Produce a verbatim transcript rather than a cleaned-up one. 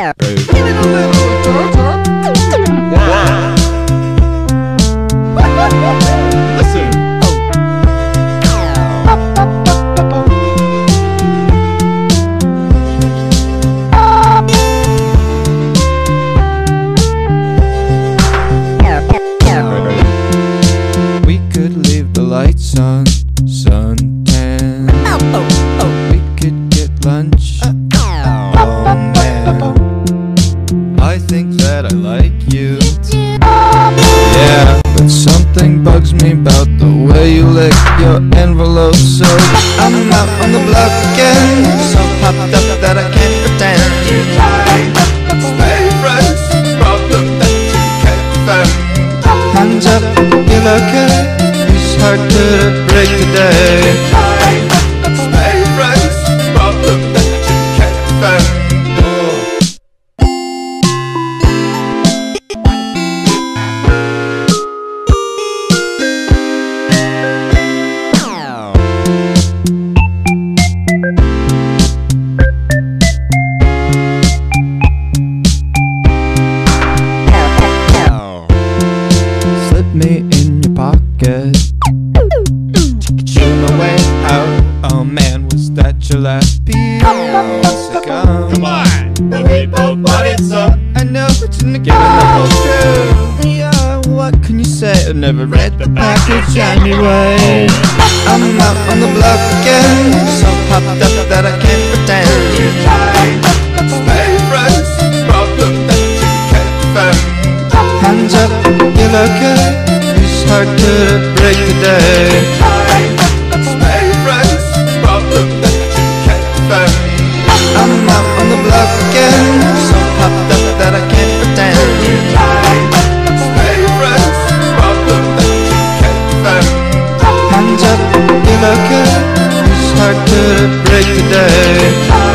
We could leave the lights on, suntan. We could get lunch. Oh man, I think that I like you. Yeah, but something bugs me about the way you lick your envelope. So I'm out on the block again, so popped up that I can't pretend. Stay friends, problem that you can't defend. Hands up, you're okay. It's hard to break the day. Stay friends, problem that you can't defend. Slip me in your pocket, chew my way out. Oh man, was that your last piece? Come on, we both bought it, so I know that you're giving the whole truth. Yeah, what can you say? I never read the package anyway. I'm out on the block again, so popped up that I can't pretend. Stay friends, problem that you can't defend. Hands up, you're okay. It's hard to break the day. Stay friends, problem that you can't defend. I'm out on the block again, so popped up that I can't pretend. Stay friends, problem that you can't defend. Hands up, you're okay. It's hard to break the day.